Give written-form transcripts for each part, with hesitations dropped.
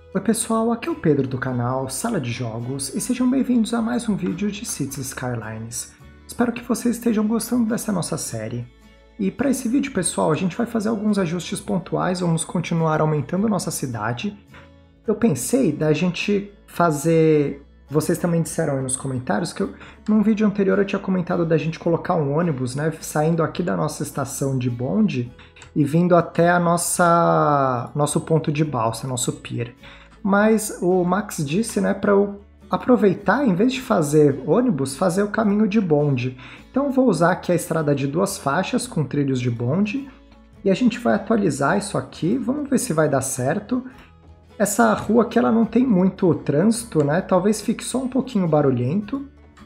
Oi pessoal, aqui é o Pedro do canal Sala de Jogos e sejam bem-vindos a mais um vídeo de Cities Skylines. Espero que vocês estejam gostando dessa nossa série. E para esse vídeo, pessoal, a gente vai fazer alguns ajustes pontuais, vamos continuar aumentando nossa cidade. Eu pensei da gente fazer... Vocês também disseram aí nos comentários que num vídeo anterior eu tinha comentado da gente colocar um ônibus, né, saindo aqui da nossa estação de bonde e vindo até a nosso ponto de balsa, nosso pier. Mas o Max disse, né, para eu aproveitar, em vez de fazer ônibus, fazer o caminho de bonde. Então eu vou usar aqui a estrada de 2 faixas com trilhos de bonde e a gente vai atualizar isso aqui, vamos ver se vai dar certo. Essa rua aqui ela não tem muito trânsito, né? Talvez fique só um pouquinho barulhento.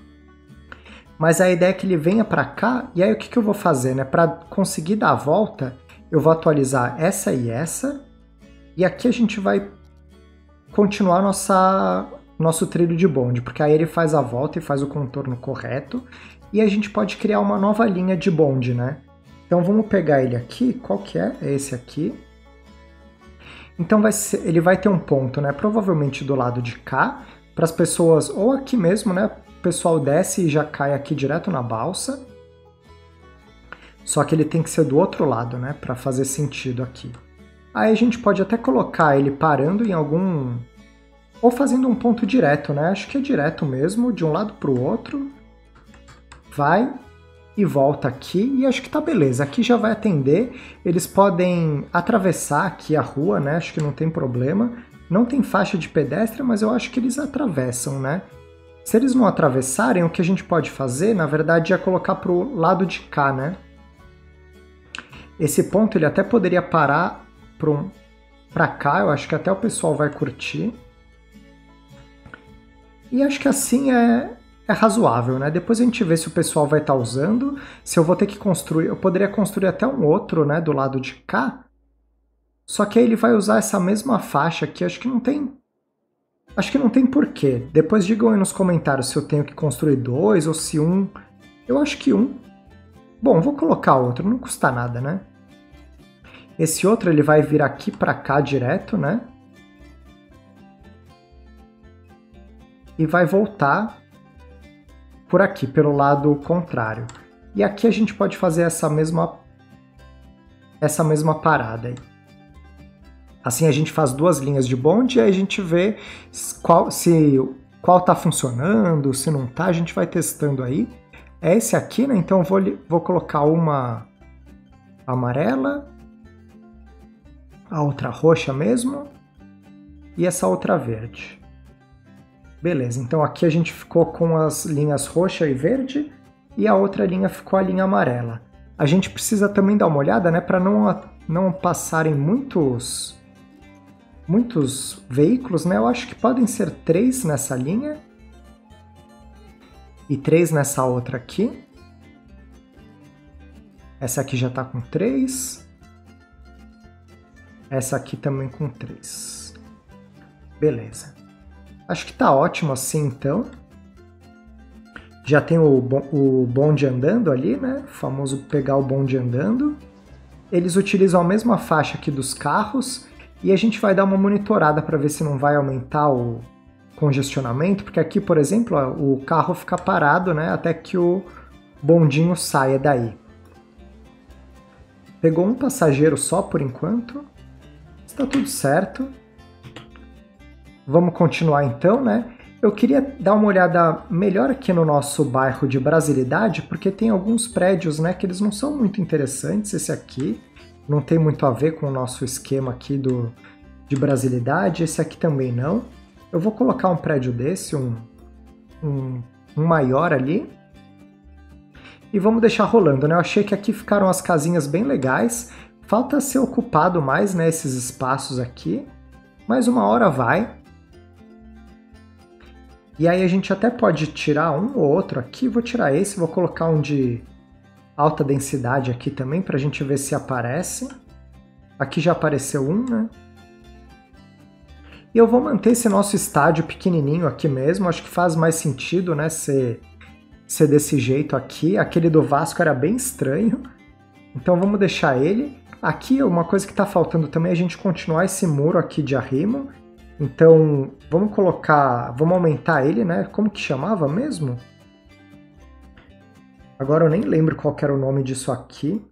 Mas a ideia é que ele venha para cá, e aí o que eu vou fazer, né? Para conseguir dar a volta, eu vou atualizar essa e essa, e aqui a gente vai continuar nosso trilho de bonde, porque aí ele faz a volta e faz o contorno correto, e a gente pode criar uma nova linha de bonde, né? Então vamos pegar ele aqui, qual que é? É esse aqui. Então ele vai ter um ponto, né, provavelmente do lado de cá, para as pessoas, ou aqui mesmo, né, o pessoal desce e já cai aqui direto na balsa. Só que ele tem que ser do outro lado, né, para fazer sentido aqui. Aí a gente pode até colocar ele parando em algum... ou fazendo um ponto direto, né, acho que é direto mesmo, de um lado para o outro. Vai... e volta aqui, e acho que tá beleza, aqui já vai atender, eles podem atravessar aqui a rua, né, acho que não tem problema, não tem faixa de pedestre, mas eu acho que eles atravessam, né. Se eles não atravessarem, o que a gente pode fazer, na verdade, é colocar pro lado de cá, né. Esse ponto ele até poderia parar pra cá, eu acho que até o pessoal vai curtir. E acho que assim é razoável, né? Depois a gente vê se o pessoal vai estar usando, se eu vou ter que construir, eu poderia construir até um outro, né, do lado de cá, só que aí ele vai usar essa mesma faixa aqui, acho que não tem porquê. Depois digam aí nos comentários se eu tenho que construir 2 ou se um, eu acho que um. Bom, vou colocar outro, não custa nada, né? Esse outro ele vai vir aqui para cá direto, né? E vai voltar por aqui, pelo lado contrário. E aqui a gente pode fazer essa mesma parada aí. Assim a gente faz 2 linhas de bonde e aí a gente vê qual tá funcionando, se não tá, a gente vai testando aí. É esse aqui, né? Então eu vou colocar uma amarela, a outra roxa mesmo, e essa outra verde. Beleza, então aqui a gente ficou com as linhas roxa e verde e a outra linha ficou a linha amarela. A gente precisa também dar uma olhada, né, para não passarem muitos veículos, né? Eu acho que podem ser 3 nessa linha e 3 nessa outra aqui. Essa aqui já está com 3. Essa aqui também com 3. Beleza. Acho que tá ótimo assim, então. Já tem o bonde andando ali, né? O famoso pegar o bonde andando. Eles utilizam a mesma faixa aqui dos carros e a gente vai dar uma monitorada para ver se não vai aumentar o congestionamento, porque aqui, por exemplo, ó, o carro fica parado, né? Até que o bondinho saia daí. Pegou um passageiro só por enquanto. Está tudo certo. Vamos continuar então, né? Eu queria dar uma olhada melhor aqui no nosso bairro de Brasilidade, porque tem alguns prédios, né, que eles não são muito interessantes. Esse aqui não tem muito a ver com o nosso esquema aqui de Brasilidade, esse aqui também não. Eu vou colocar um prédio desse, um maior ali, e vamos deixar rolando, né? Eu achei que aqui ficaram as casinhas bem legais, falta ser ocupado mais, né, esses espaços aqui, mas uma hora vai. E aí a gente até pode tirar um ou outro aqui, vou tirar esse, vou colocar um de alta densidade aqui também, para a gente ver se aparece. Aqui já apareceu um, né? E eu vou manter esse nosso estádio pequenininho aqui mesmo, acho que faz mais sentido, né, ser desse jeito aqui. Aquele do Vasco era bem estranho, então vamos deixar ele. Aqui uma coisa que está faltando também é a gente continuar esse muro aqui de arrimo. Então, vamos aumentar ele, né? Como que chamava mesmo? Agora eu nem lembro qual que era o nome disso aqui.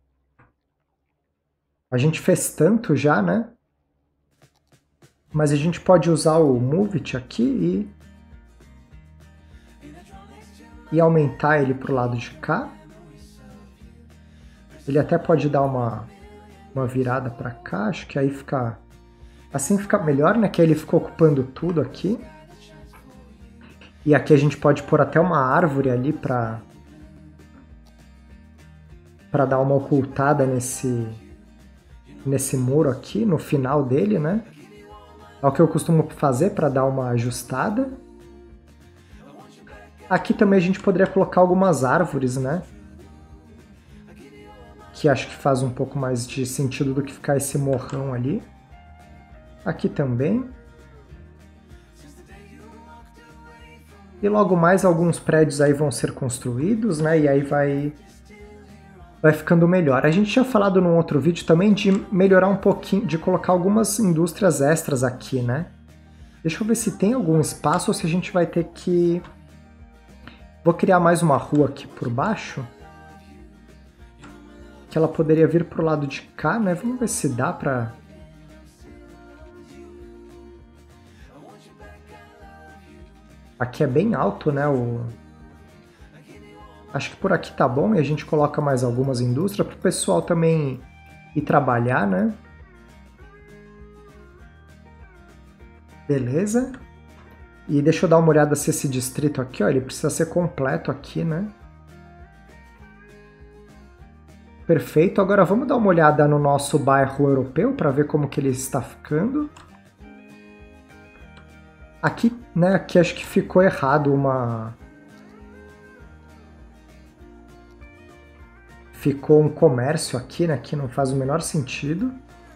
A gente fez tanto já, né? Mas a gente pode usar o Move It aqui e aumentar ele para o lado de cá. Ele até pode dar uma virada para cá, acho que aí fica... Assim fica melhor, né? Que aí ele ficou ocupando tudo aqui. E aqui a gente pode pôr até uma árvore ali para dar uma ocultada nesse muro aqui, no final dele, né? É o que eu costumo fazer para dar uma ajustada. Aqui também a gente poderia colocar algumas árvores, né? Que acho que faz um pouco mais de sentido do que ficar esse morrão ali. Aqui também. E logo mais alguns prédios aí vão ser construídos, né? E aí vai ficando melhor. A gente tinha falado num outro vídeo também de melhorar um pouquinho, de colocar algumas indústrias extras aqui, né? Deixa eu ver se tem algum espaço ou se a gente vai ter que... Vou criar mais uma rua aqui por baixo. Que ela poderia vir pro lado de cá, né? Vamos ver se dá pra... Aqui é bem alto, né? Acho que por aqui tá bom e a gente coloca mais algumas indústrias para o pessoal também ir trabalhar, né? Beleza. E deixa eu dar uma olhada se esse distrito aqui, ó, ele precisa ser completo aqui, né? Perfeito. Agora vamos dar uma olhada no nosso bairro europeu para ver como que ele está ficando. Aqui, né, aqui acho que ficou errado Ficou um comércio aqui, né, que não faz o menor sentido.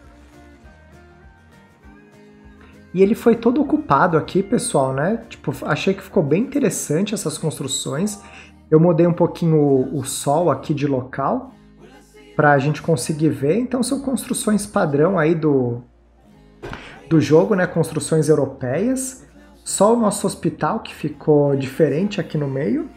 E ele foi todo ocupado aqui, pessoal, né? Tipo, achei que ficou bem interessante essas construções. Eu mudei um pouquinho o sol aqui de local para a gente conseguir ver. Então são construções padrão aí do jogo, né? Construções europeias. Só o nosso hospital que ficou diferente aqui no meio.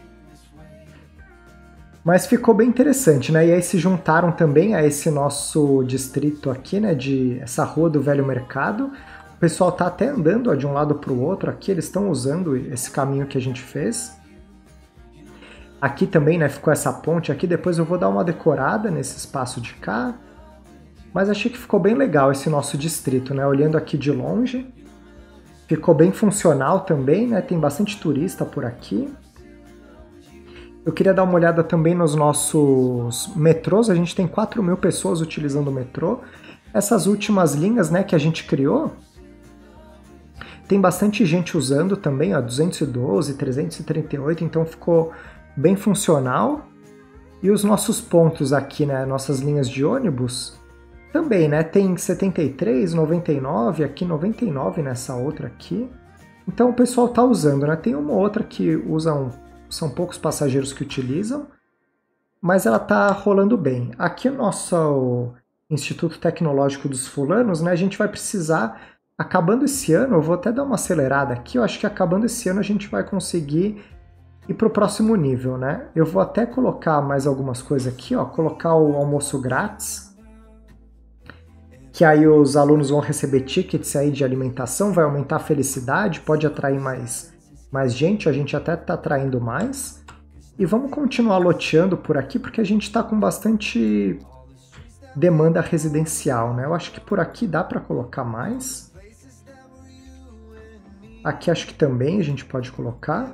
Mas ficou bem interessante, né? E aí se juntaram também a esse nosso distrito aqui, né? De essa rua do Velho Mercado. O pessoal tá até andando ó, de um lado para o outro aqui. Eles estão usando esse caminho que a gente fez. Aqui também, né? Ficou essa ponte aqui. Depois eu vou dar uma decorada nesse espaço de cá. Mas achei que ficou bem legal esse nosso distrito, né? Olhando aqui de longe. Ficou bem funcional também, né? Tem bastante turista por aqui. Eu queria dar uma olhada também nos nossos metrôs. A gente tem 4.000 pessoas utilizando o metrô. Essas últimas linhas, né, que a gente criou, tem bastante gente usando também, ó, 212, 338, então ficou bem funcional. E os nossos pontos aqui, né, nossas linhas de ônibus, também, né? Tem 73, 99, aqui 99 nessa outra aqui. Então o pessoal tá usando, né? Tem uma outra que são poucos passageiros que utilizam, mas ela tá rolando bem. Aqui o nosso Instituto Tecnológico dos Fulanos, né? A gente vai precisar, acabando esse ano, eu vou até dar uma acelerada aqui, eu acho que acabando esse ano a gente vai conseguir ir para o próximo nível, né? Eu vou até colocar mais algumas coisas aqui, ó, colocar o almoço grátis, que aí os alunos vão receber tickets aí de alimentação, vai aumentar a felicidade, pode atrair mais gente, a gente até está atraindo mais. E vamos continuar loteando por aqui, porque a gente está com bastante demanda residencial, né? Eu acho que por aqui dá para colocar mais. Aqui acho que também a gente pode colocar.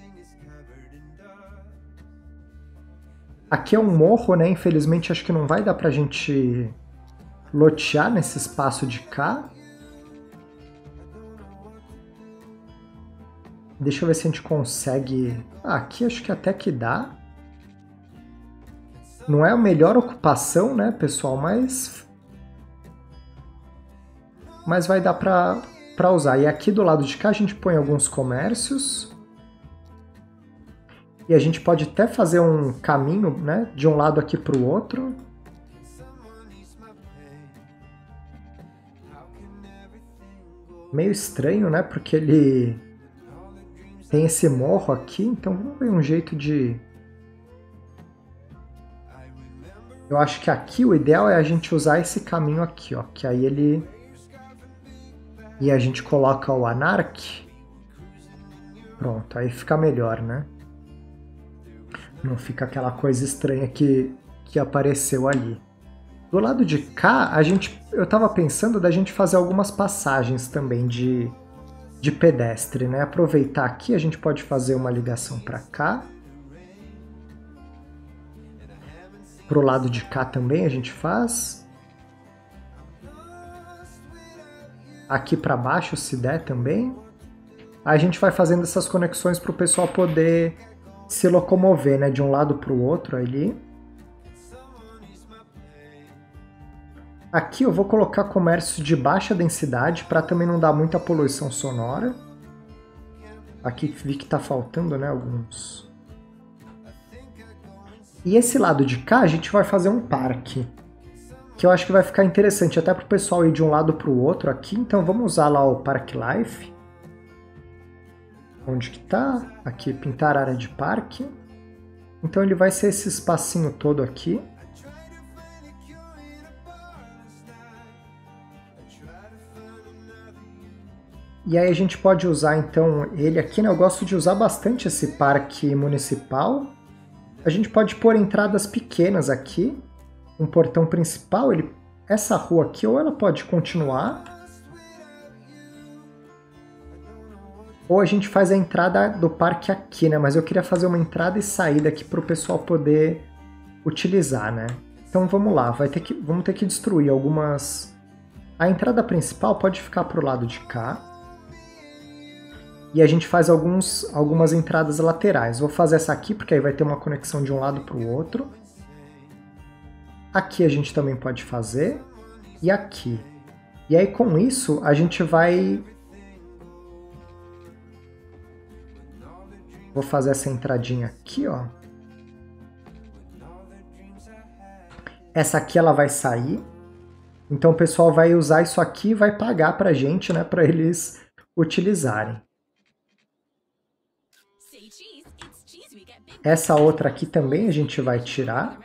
Aqui é um morro, né? Infelizmente acho que não vai dar para a gente lotear nesse espaço de cá. Deixa eu ver se a gente consegue... aqui acho que até que dá. Não é a melhor ocupação, né, pessoal? Mas vai dar para usar. E aqui do lado de cá a gente põe alguns comércios. E a gente pode até fazer um caminho, né, de um lado aqui para o outro. Meio estranho, né? Porque ele tem esse morro aqui, então vamos ver um jeito de... Eu acho que aqui o ideal é a gente usar esse caminho aqui, ó, que aí ele... E a gente coloca o Anark. Pronto, aí fica melhor, né? Não fica aquela coisa estranha que apareceu ali. Do lado de cá, eu tava pensando da gente fazer algumas passagens também de pedestre, né? Aproveitar aqui, a gente pode fazer uma ligação para cá. Pro lado de cá também a gente faz. Aqui para baixo, se der também. Aí a gente vai fazendo essas conexões para o pessoal poder se locomover, né? De um lado para o outro ali. Aqui eu vou colocar comércio de baixa densidade para também não dar muita poluição sonora. Aqui vi que está faltando, né, alguns. E esse lado de cá a gente vai fazer um parque, que eu acho que vai ficar interessante até para o pessoal ir de um lado para o outro aqui. Então vamos usar lá o Park Life. Onde que tá? Aqui, pintar área de parque. Então ele vai ser esse espacinho todo aqui. E aí a gente pode usar então ele aqui, né? Eu gosto de usar bastante esse parque municipal. A gente pode pôr entradas pequenas aqui. Um portão principal, essa rua aqui, ou ela pode continuar, ou a gente faz a entrada do parque aqui, né? Mas eu queria fazer uma entrada e saída aqui para o pessoal poder utilizar, né? Então vamos lá, vamos ter que destruir algumas... A entrada principal pode ficar para o lado de cá. E a gente faz algumas entradas laterais. Vou fazer essa aqui, porque aí vai ter uma conexão de um lado para o outro. Aqui a gente também pode fazer. E aqui. E aí com isso a gente vai... Vou fazer essa entradinha aqui, ó. Essa aqui ela vai sair. Então o pessoal vai usar isso aqui e vai pagar pra gente, né? Pra eles utilizarem. Essa outra aqui também a gente vai tirar.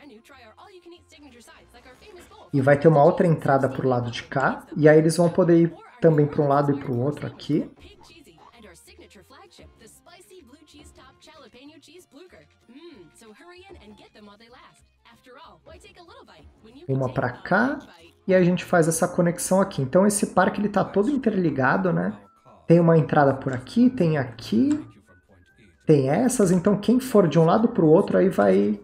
E vai ter uma outra entrada pro lado de cá. E aí eles vão poder ir também para um lado e para o outro aqui. Uma para cá. E aí a gente faz essa conexão aqui. Então esse parque ele tá todo interligado, né? Tem uma entrada por aqui, tem aqui. Tem essas, então quem for de um lado para o outro aí vai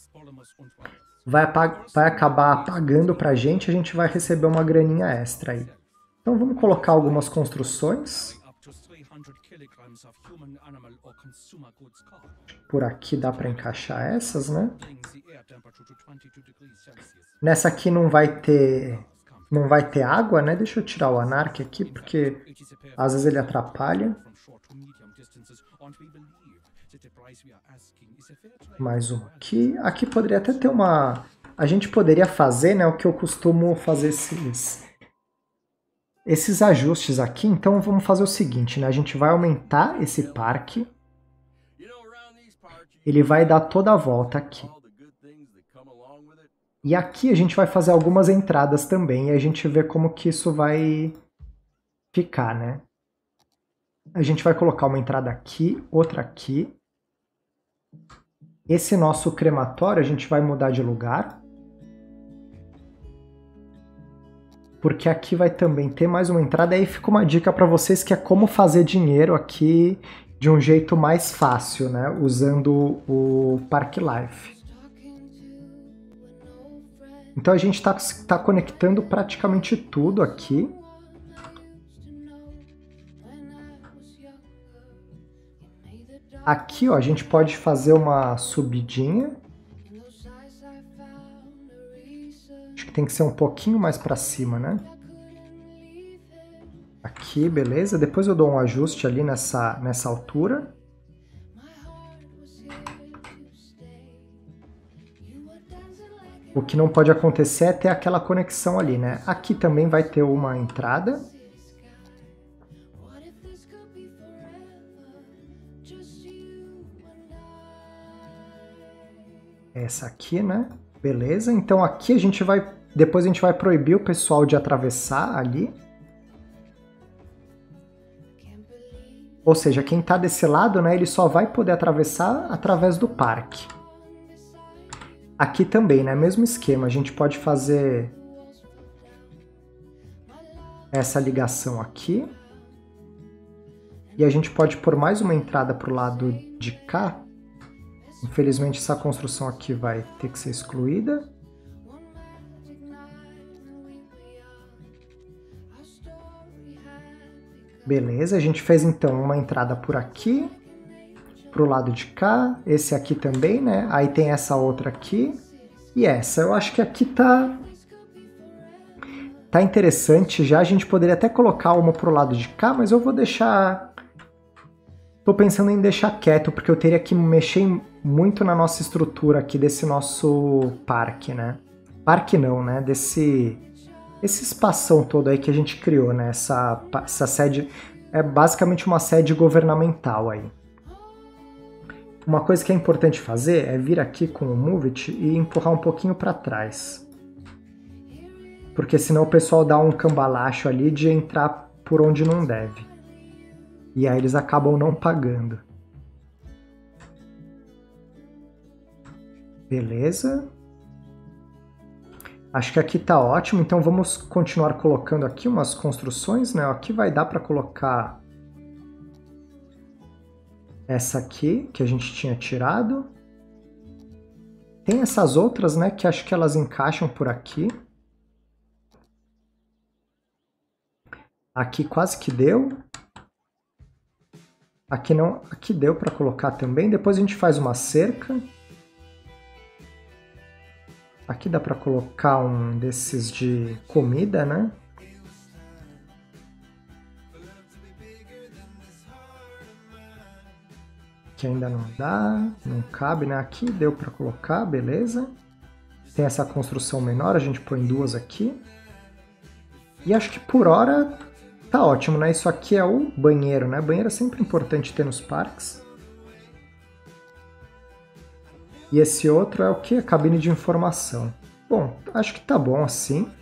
acabar pagando para a gente vai receber uma graninha extra aí. Então vamos colocar algumas construções. Por aqui dá para encaixar essas, né? Nessa aqui não vai ter água, né? Deixa eu tirar o Anark aqui, porque às vezes ele atrapalha. Mais um aqui. Aqui poderia até ter uma... A gente poderia fazer, né, o que eu costumo fazer esses ajustes aqui. Então vamos fazer o seguinte, né? A gente vai aumentar esse parque. Ele vai dar toda a volta aqui. E aqui a gente vai fazer algumas entradas também. E a gente vê como que isso vai ficar, né? A gente vai colocar uma entrada aqui, outra aqui. Esse nosso crematório a gente vai mudar de lugar. Porque aqui vai também ter mais uma entrada. Aí fica uma dica para vocês que é como fazer dinheiro aqui de um jeito mais fácil, né? Usando o Park Life. Então a gente tá conectando praticamente tudo aqui. Aqui, ó, a gente pode fazer uma subidinha. Acho que tem que ser um pouquinho mais para cima, né? Aqui, beleza. Depois eu dou um ajuste ali nessa altura. O que não pode acontecer é ter aquela conexão ali, né? Aqui também vai ter uma entrada. Essa aqui, né? Beleza, então aqui a gente vai... Depois a gente vai proibir o pessoal de atravessar ali. Ou seja, quem tá desse lado, né, ele só vai poder atravessar através do parque. Aqui também, né, mesmo esquema, a gente pode fazer essa ligação aqui. E a gente pode pôr mais uma entrada pro lado de cá. Infelizmente essa construção aqui vai ter que ser excluída. Beleza, a gente fez então uma entrada por aqui, pro lado de cá, esse aqui também, né? Aí tem essa outra aqui e essa. Eu acho que aqui tá interessante já. A gente poderia até colocar uma pro lado de cá, mas eu vou deixar... Tô pensando em deixar quieto, porque eu teria que mexer muito na nossa estrutura aqui desse nosso parque, né? Parque não, né? Esse espação todo aí que a gente criou, né? Essa sede é basicamente uma sede governamental aí. Uma coisa que é importante fazer é vir aqui com o Move It e empurrar um pouquinho para trás. Porque senão o pessoal dá um cambalacho ali de entrar por onde não deve. E aí eles acabam não pagando. Beleza. Acho que aqui tá ótimo, então vamos continuar colocando aqui umas construções, né? Aqui vai dar para colocar essa aqui, que a gente tinha tirado. Tem essas outras, né, que acho que elas encaixam por aqui. Aqui quase que deu. Aqui não, aqui deu para colocar também. Depois a gente faz uma cerca. Aqui dá para colocar um desses de comida, né? Que ainda não dá, não cabe, né? Aqui deu para colocar, beleza. Tem essa construção menor, a gente põe duas aqui. E acho que por hora tá ótimo, né? Isso aqui é o banheiro, né? Banheiro é sempre importante ter nos parques. E esse outro é o que? A cabine de informação. Bom, acho que tá bom assim.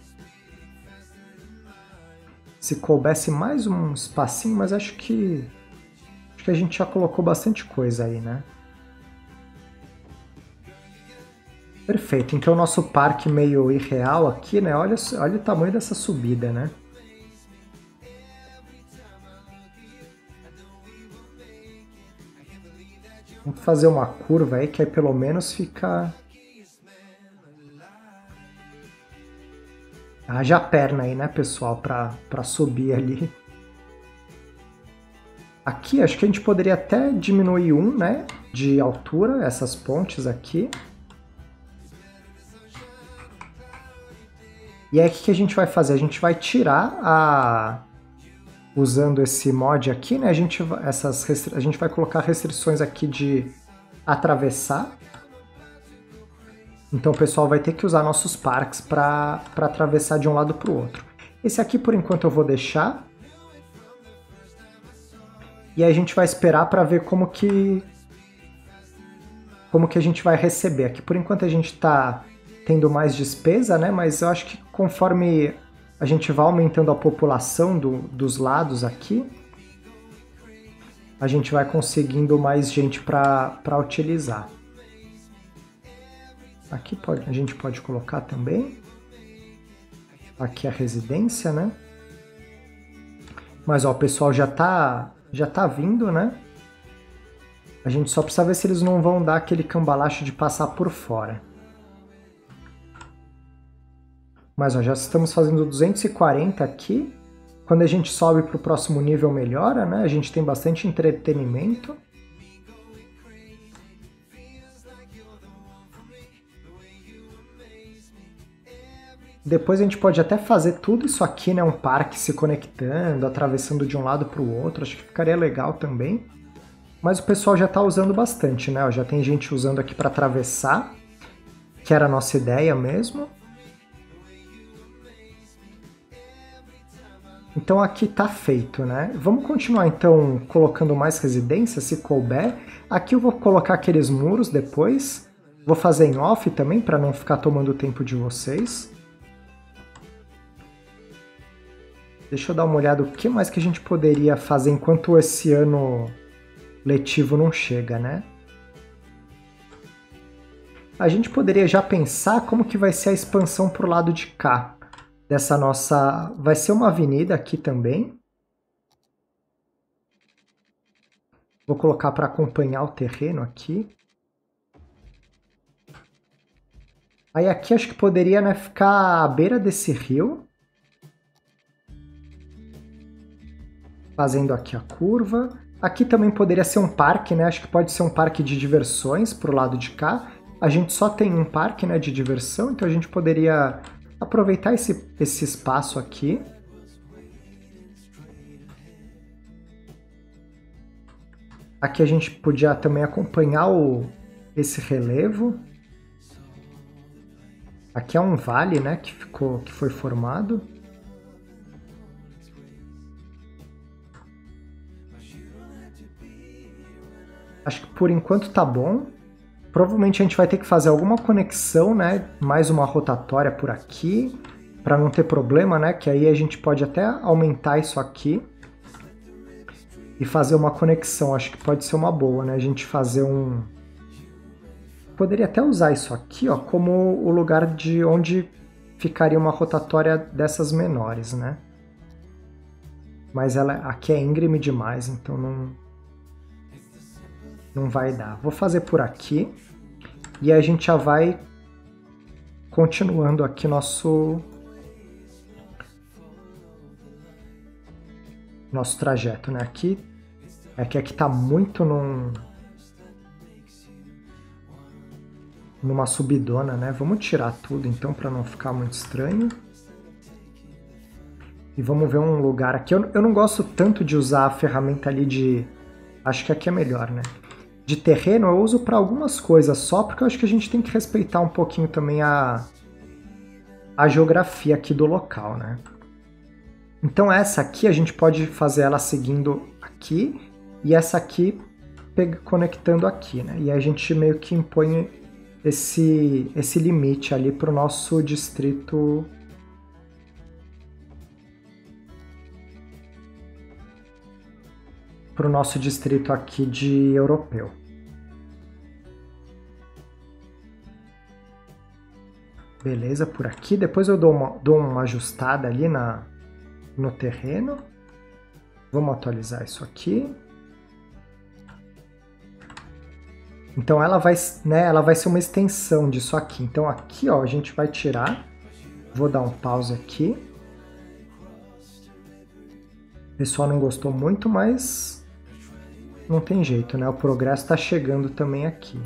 Se coubesse mais um espacinho, mas acho que a gente já colocou bastante coisa aí, né? Perfeito, então o nosso parque meio irreal aqui, né? Olha o tamanho dessa subida, né? Vamos fazer uma curva aí, que aí pelo menos fica... Haja perna aí, né, pessoal, pra subir ali. Aqui, acho que a gente poderia até diminuir né, de altura, essas pontes aqui. E aí, o que a gente vai fazer? A gente vai tirar usando esse mod aqui, né? A gente vai colocar restrições aqui de atravessar. Então o pessoal vai ter que usar nossos parques para atravessar de um lado para o outro. Esse aqui, por enquanto, eu vou deixar. E aí a gente vai esperar para ver como que a gente vai receber. Aqui, por enquanto, a gente está tendo mais despesa, né? Mas eu acho que conforme a gente vai aumentando a população dos lados aqui, a gente vai conseguindo mais gente para utilizar. Aqui a gente pode colocar também. Aqui a residência, né? Mas ó, o pessoal já tá vindo, né? A gente só precisa ver se eles não vão dar aquele cambalacho de passar por fora. Mas ó, já estamos fazendo 240 aqui. Quando a gente sobe para o próximo nível melhora, né? A gente tem bastante entretenimento. Depois a gente pode até fazer tudo isso aqui, né? Um parque se conectando, atravessando de um lado para o outro. Acho que ficaria legal também. Mas o pessoal já está usando bastante, né? Já tem gente usando aqui para atravessar, que era a nossa ideia mesmo. Então aqui tá feito, né? Vamos continuar então colocando mais residências, se couber. Aqui eu vou colocar aqueles muros depois. Vou fazer em off também, para não ficar tomando o tempo de vocês. Deixa eu dar uma olhada o que mais que a gente poderia fazer enquanto esse ano letivo não chega, né? A gente poderia já pensar como que vai ser a expansão para o lado de cá. Dessa nossa... Vai ser uma avenida aqui também. Vou colocar para acompanhar o terreno aqui. Aí aqui acho que poderia, né, ficar à beira desse rio. Fazendo aqui a curva. Aqui também poderia ser um parque, né? Acho que pode ser um parque de diversões pro lado de cá. A gente só tem um parque, né, de diversão, então a gente poderia aproveitar esse espaço aqui. Aqui a gente podia também acompanhar esse relevo. Aqui é um vale, né, que foi formado. Acho que por enquanto tá bom. Provavelmente a gente vai ter que fazer alguma conexão, né? Mais uma rotatória por aqui, para não ter problema, né? Que aí a gente pode até aumentar isso aqui e fazer uma conexão. Acho que pode ser uma boa, né? A gente fazer um... Poderia até usar isso aqui, ó, como o lugar de onde ficaria uma rotatória dessas menores, né? Mas ela aqui é íngreme demais, então não vai dar. Vou fazer por aqui e a gente já vai continuando aqui nosso trajeto, né? Aqui aqui tá muito numa subidona, né? Vamos tirar tudo então para não ficar muito estranho. E vamos ver um lugar aqui. Eu não gosto tanto de usar a ferramenta ali de... Acho que aqui é melhor, né? De terreno eu uso para algumas coisas só, porque eu acho que a gente tem que respeitar um pouquinho também a geografia aqui do local, né? Então essa aqui a gente pode fazer ela seguindo aqui e essa aqui conectando aqui, né? E a gente meio que impõe esse limite ali para o nosso distrito... para o nosso distrito aqui de europeu. Beleza, por aqui. Depois eu dou uma ajustada ali no terreno. Vamos atualizar isso aqui. Então ela vai ser uma extensão disso aqui. Então aqui, ó, a gente vai tirar. Vou dar um pause aqui. O pessoal não gostou muito, mas não tem jeito, né? O progresso está chegando também aqui.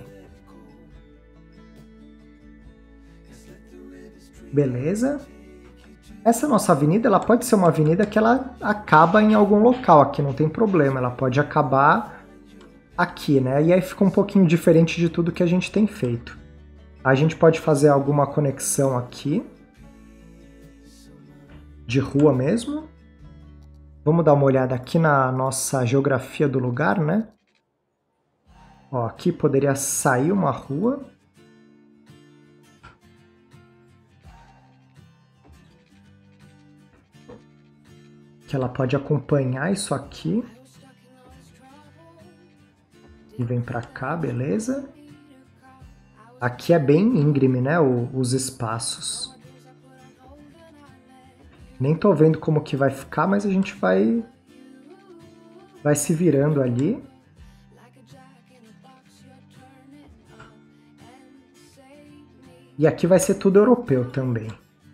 Beleza. Essa nossa avenida, ela pode ser uma avenida que ela acaba em algum local aqui, não tem problema. Ela pode acabar aqui, né? E aí fica um pouquinho diferente de tudo que a gente tem feito. A gente pode fazer alguma conexão aqui, de rua mesmo. Vamos dar uma olhada aqui na nossa geografia do lugar, né? Ó, aqui poderia sair uma rua. Que ela pode acompanhar isso aqui. E vem pra cá, beleza? Aqui é bem íngreme, né? Os espaços. Nem tô vendo como que vai ficar, mas a gente vai se virando ali. E aqui vai ser tudo europeu também.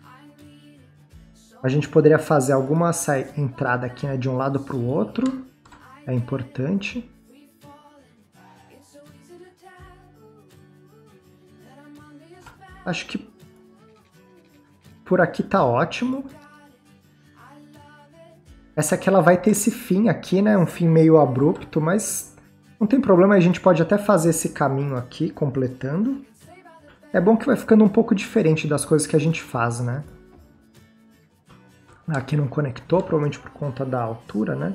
A gente poderia fazer alguma entrada aqui, né, de um lado para o outro. É importante. Acho que por aqui tá ótimo. Essa aqui ela vai ter esse fim aqui, né? Um fim meio abrupto, mas não tem problema, a gente pode até fazer esse caminho aqui, completando. É bom que vai ficando um pouco diferente das coisas que a gente faz, né? Aqui não conectou, provavelmente por conta da altura, né?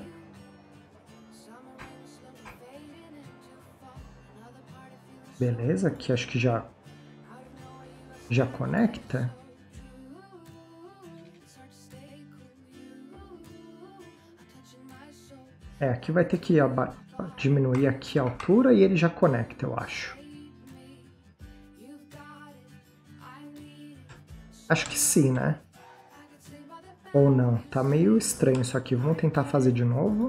Beleza, aqui acho que já conecta. Aqui vai ter que diminuir aqui a altura e ele já conecta, eu acho. Acho que sim, né? Ou não, tá meio estranho isso aqui. Vamos tentar fazer de novo.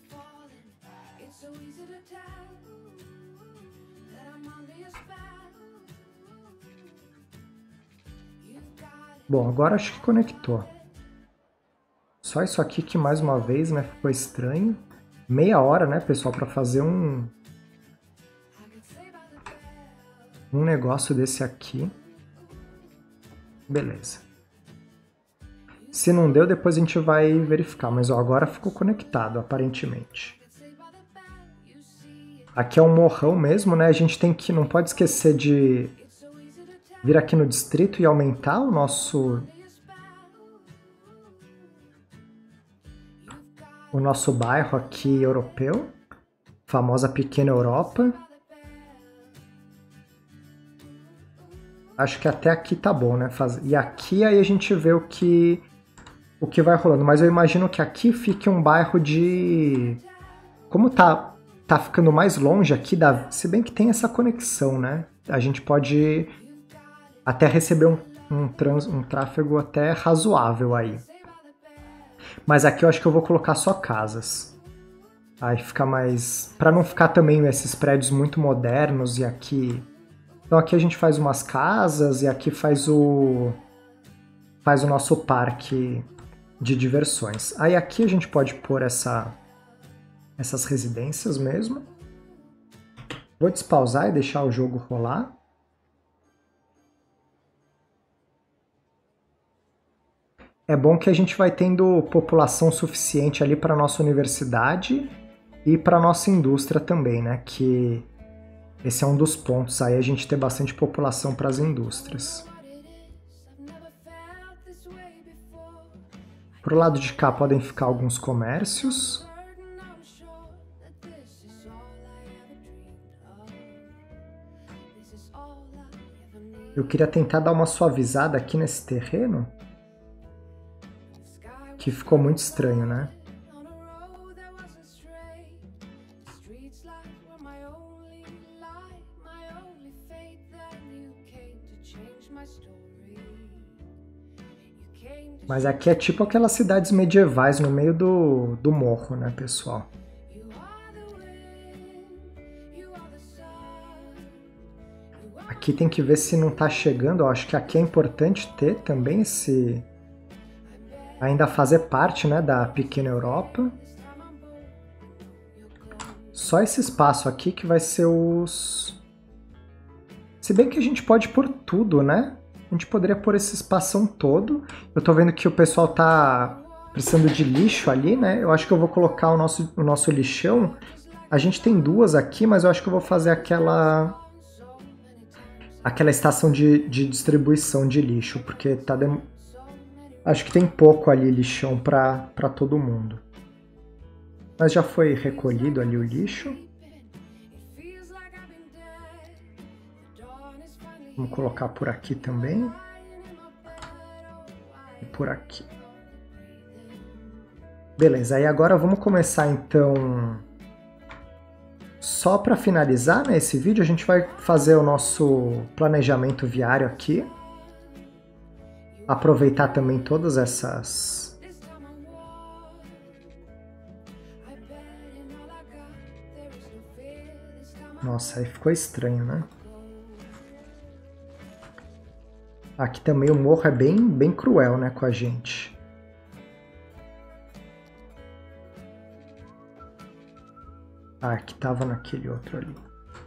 Bom, agora acho que conectou. Só isso aqui que mais uma vez, né, ficou estranho. Meia hora, né, pessoal, para fazer um negócio desse aqui. Beleza. Se não deu, depois a gente vai verificar, mas ó, agora ficou conectado, aparentemente. Aqui é um morrão mesmo, né? A gente tem que, não pode esquecer de vir aqui no distrito e aumentar o nosso bairro aqui europeu, famosa pequena Europa. Acho que até aqui tá bom, né? E aqui aí a gente vê o que vai rolando. Mas eu imagino que aqui fique um bairro de... Como tá ficando mais longe aqui, se bem que tem essa conexão, né? A gente pode até receber um tráfego até razoável aí. Mas aqui eu acho que eu vou colocar só casas. Aí fica mais... Para não ficar também esses prédios muito modernos e aqui... Então aqui a gente faz umas casas e aqui faz o nosso parque de diversões. Aí aqui a gente pode pôr essas residências mesmo. Vou despausar e deixar o jogo rolar. É bom que a gente vai tendo população suficiente ali para a nossa universidade e para a nossa indústria também, né? Que esse é um dos pontos aí, a gente ter bastante população para as indústrias. Pro lado de cá podem ficar alguns comércios. Eu queria tentar dar uma suavizada aqui nesse terreno, que ficou muito estranho, né? Mas aqui é tipo aquelas cidades medievais no meio do morro, né, pessoal? Aqui tem que ver se não tá chegando. Eu acho que aqui é importante ter também esse... Ainda fazer parte, né, da pequena Europa. Só esse espaço aqui que vai ser os... Se bem que a gente pode pôr tudo, né? A gente poderia pôr esse espação todo. Eu tô vendo que o pessoal tá precisando de lixo ali, né? Eu acho que eu vou colocar o nosso lixão. A gente tem duas aqui, mas eu acho que eu vou fazer aquela estação de distribuição de lixo, porque tá acho que tem pouco ali lixão para todo mundo. Mas já foi recolhido ali o lixo. Vamos colocar por aqui também. E por aqui. Beleza, aí agora vamos começar então... Só para finalizar, né, esse vídeo, a gente vai fazer o nosso planejamento viário aqui. Aproveitar também todas essas... Nossa, aí ficou estranho, né? Aqui também o morro é bem cruel, né, com a gente. Ah, que tava naquele outro ali.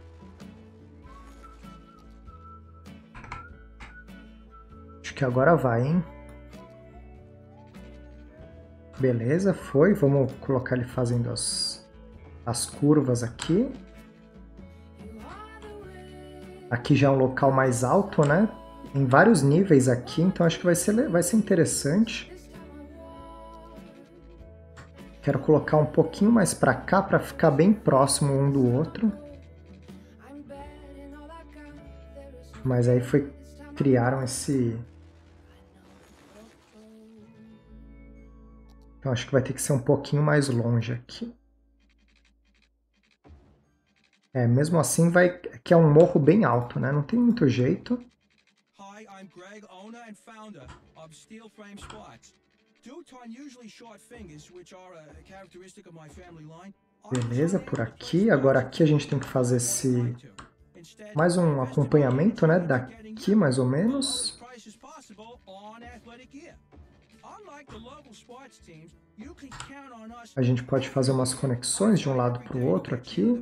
Acho que agora vai, hein? Beleza, foi. Vamos colocar ele fazendo as curvas aqui. Aqui já é um local mais alto, né? Em vários níveis aqui, então acho que vai ser interessante. Quero colocar um pouquinho mais para cá para ficar bem próximo um do outro. Mas aí criaram esse... Então acho que vai ter que ser um pouquinho mais longe aqui. Mesmo assim que é um morro bem alto, né? Não tem muito jeito. Hi, I'm Greg, owner and founder of Steel Frame Spots. Due to unusually short fingers, which are a characteristic of my family line. Beleza, por aqui. Agora aqui a gente tem que fazer mais um acompanhamento, né? Daqui mais ou menos. A gente pode fazer umas conexões de um lado para o outro aqui.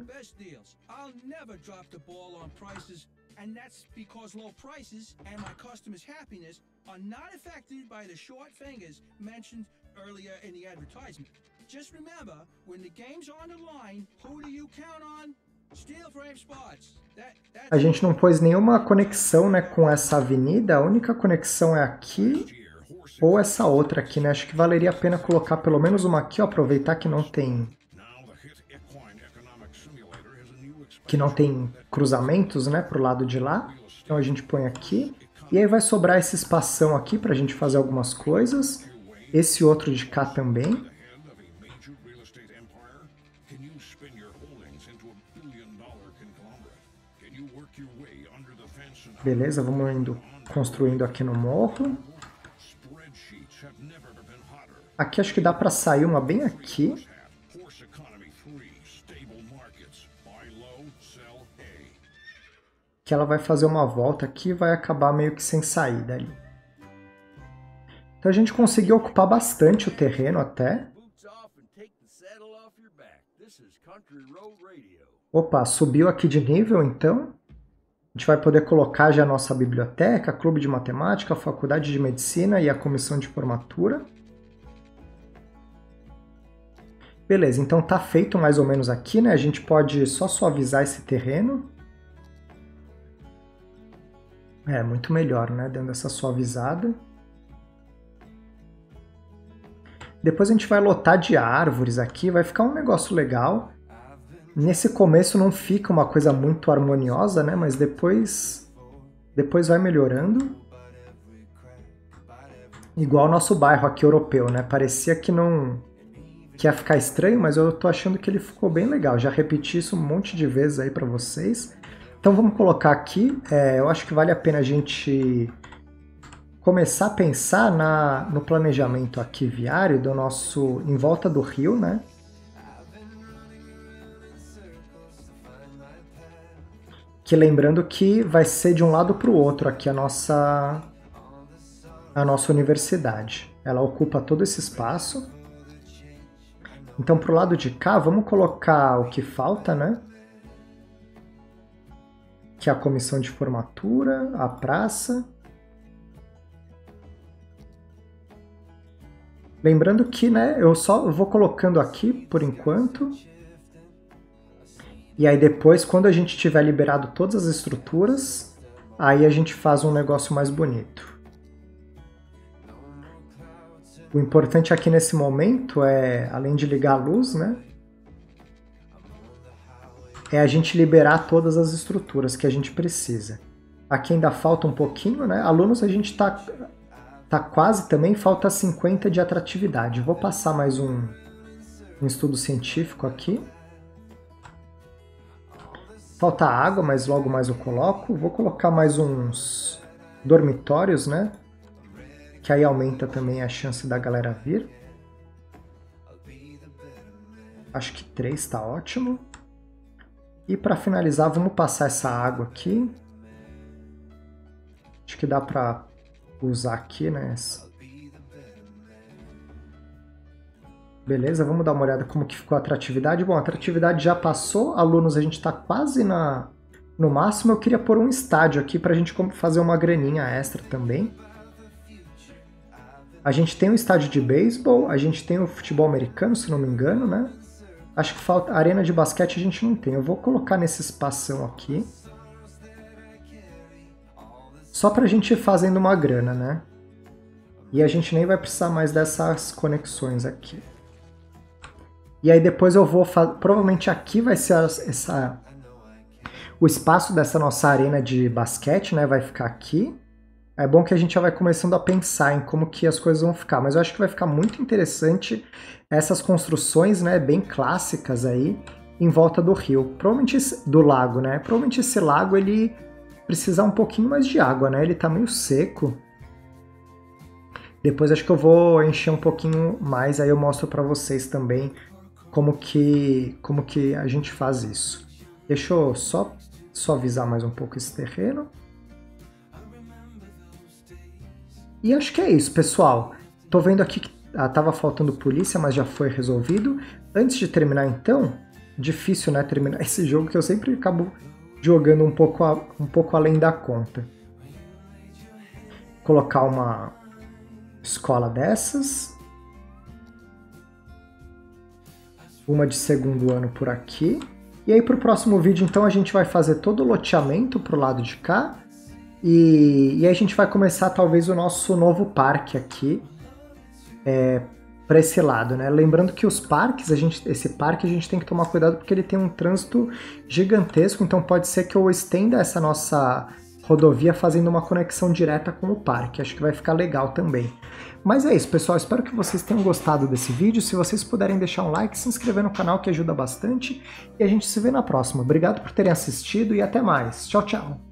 And that's because low prices and my customers' happiness are not affected by the short fingers mentioned earlier in the advertisement. Just remember, when the game's on the line, who do you count on? Steel Frame Spots. A gente não pôs nenhuma conexão, né, com essa avenida. A única conexão é aqui ou essa outra aqui, né? Acho que valeria a pena colocar pelo menos uma aqui, ó, aproveitar que não tem cruzamentos, né, pro lado de lá. Então a gente põe aqui. E aí vai sobrar esse espação aqui pra gente fazer algumas coisas. Esse outro de cá também. Beleza, vamos indo construindo aqui no morro. Aqui acho que dá pra sair uma bem aqui. Que ela vai fazer uma volta aqui e vai acabar meio que sem saída ali. Então a gente conseguiu ocupar bastante o terreno até. Opa, subiu aqui de nível então. A gente vai poder colocar já a nossa biblioteca, clube de matemática, faculdade de medicina e a comissão de formatura. Beleza, então tá feito mais ou menos aqui, né? A gente pode só suavizar esse terreno. Muito melhor, né? Dando essa suavizada. Depois a gente vai lotar de árvores aqui, vai ficar um negócio legal. Nesse começo não fica uma coisa muito harmoniosa, né? Mas depois vai melhorando. Igual o nosso bairro aqui europeu, né? Parecia que ia ficar estranho, mas eu tô achando que ele ficou bem legal. Já repeti isso um monte de vezes aí pra vocês. Então vamos colocar aqui, eu acho que vale a pena a gente começar a pensar no planejamento aqui viário do nosso, em volta do rio, né? Que lembrando que vai ser de um lado para o outro aqui a nossa universidade. Ela ocupa todo esse espaço. Então pro lado de cá, vamos colocar o que falta, né? Que é a comissão de formatura, a praça. Lembrando que, né, eu só vou colocando aqui por enquanto. E aí depois, quando a gente tiver liberado todas as estruturas, aí a gente faz um negócio mais bonito. O importante aqui nesse momento além de ligar a luz, né? É a gente liberar todas as estruturas que a gente precisa. Aqui ainda falta um pouquinho, né? Alunos a gente tá quase também, falta 50 de atratividade. Vou passar mais um estudo científico aqui. Falta água, mas logo mais eu coloco. Vou colocar mais uns dormitórios, né? Que aí aumenta também a chance da galera vir. Acho que 3 tá ótimo. E para finalizar, vamos passar essa água aqui. Acho que dá para usar aqui, né? Beleza, vamos dar uma olhada como que ficou a atratividade. Bom, a atratividade já passou, alunos a gente está quase no máximo. Eu queria pôr um estádio aqui para a gente fazer uma graninha extra também. A gente tem um estádio de beisebol, a gente tem o futebol americano, se não me engano, né? Acho que falta arena de basquete, a gente não tem. Eu vou colocar nesse espação aqui. Só pra gente ir fazendo uma grana, né? E a gente nem vai precisar mais dessas conexões aqui. E aí depois eu vou, provavelmente aqui vai ser o espaço dessa nossa arena de basquete, né? Vai ficar aqui. É bom que a gente já vai começando a pensar em como que as coisas vão ficar, mas eu acho que vai ficar muito interessante essas construções, né, bem clássicas aí em volta do rio, provavelmente do lago, né? Provavelmente esse lago ele precisa um pouquinho mais de água, né? Ele tá meio seco. Depois acho que eu vou encher um pouquinho mais, aí eu mostro para vocês também como que a gente faz isso. Deixa eu só suavizar mais um pouco esse terreno. E acho que é isso, pessoal. Tô vendo aqui que tava faltando polícia, mas já foi resolvido. Antes de terminar, então, difícil, né, terminar esse jogo, que eu sempre acabo jogando um pouco além da conta. Colocar uma escola dessas. Uma de segundo ano por aqui. E aí pro próximo vídeo, então, a gente vai fazer todo o loteamento pro lado de cá. E aí a gente vai começar talvez o nosso novo parque aqui para esse lado, né? Lembrando que os parques, esse parque a gente tem que tomar cuidado porque ele tem um trânsito gigantesco, então pode ser que eu estenda essa nossa rodovia fazendo uma conexão direta com o parque. Acho que vai ficar legal também. Mas é isso, pessoal. Espero que vocês tenham gostado desse vídeo. Se vocês puderem deixar um like, se inscrever no canal que ajuda bastante. E a gente se vê na próxima. Obrigado por terem assistido e até mais. Tchau, tchau!